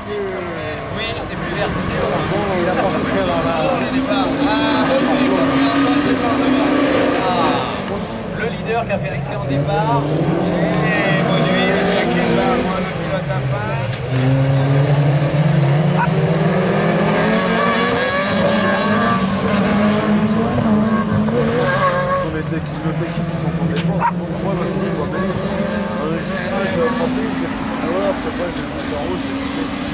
Oui, c'était plus vert, c'était orange. Bon, il a pas bougé dans la... Le leader qui a fait l'excellent départ. Et bonne nuit, le cinquième bar, moi, le pilote à fin. Notre équipe, ils sont en défense. Moi, je me suis pas bien. On a juste un, je vais attraper, je vais faire un après moi, je vais me mettre en rouge, je vais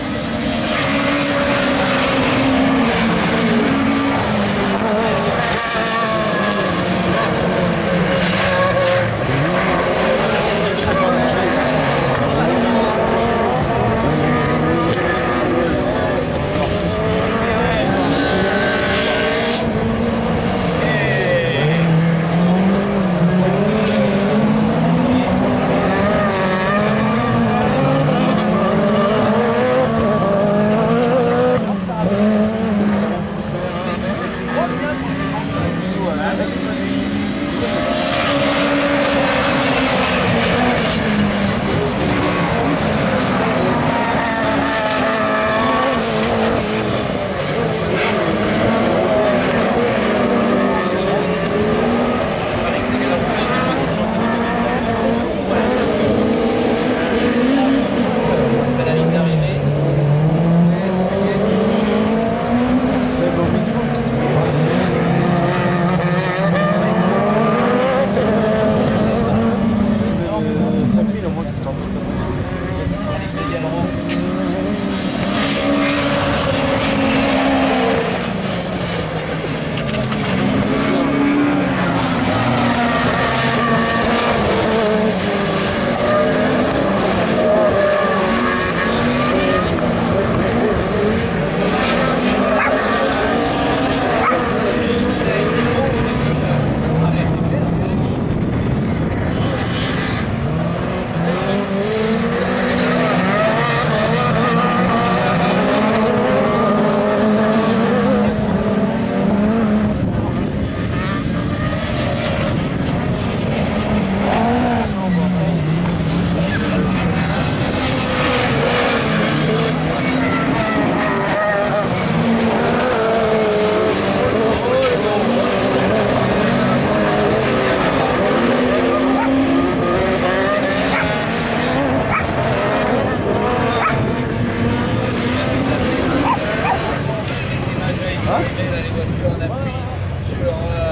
les voitures en appui sur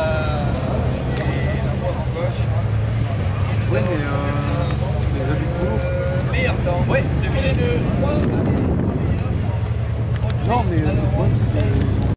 la gauche. Oui, mais les habits de boulot. Meilleur temps, oui, 2002. Non, mais c'est quoi?